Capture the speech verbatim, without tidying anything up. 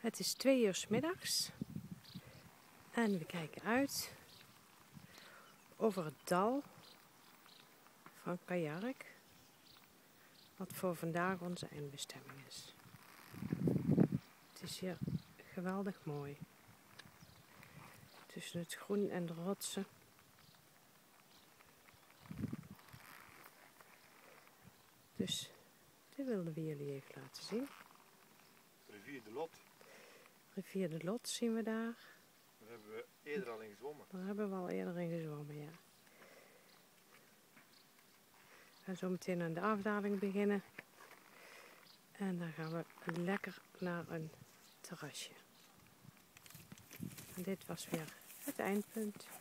Het is twee uur 's middags en we kijken uit over het dal van Kajark, wat voor vandaag onze eindbestemming is. Het is hier geweldig mooi. Tussen het groen en de rotsen. Dus dit wilden we jullie even laten zien. Rivier de Lot. Rivier de Lot zien we daar. Daar hebben we eerder al in gezwommen. Daar hebben we al eerder in gezwommen, ja. We gaan zo meteen aan de afdaling beginnen. En dan gaan we lekker naar een terrasje. En dit was weer het eindpunt.